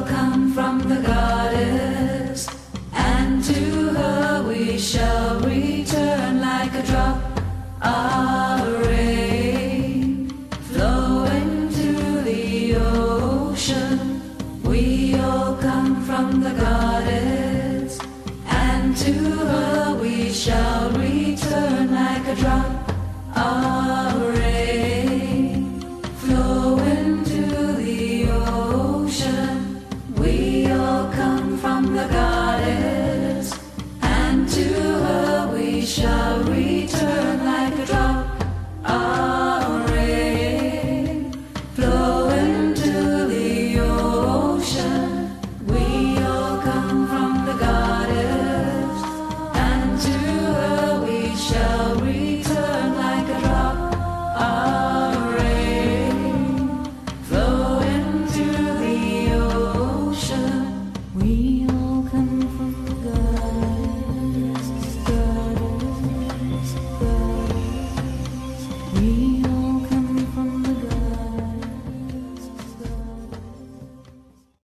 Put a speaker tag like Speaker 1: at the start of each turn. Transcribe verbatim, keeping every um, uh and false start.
Speaker 1: all come from the goddess, and to her we shall return like a drop of rain flowing to the ocean. We all come from the goddess, and to her we shall return like a drop of rain.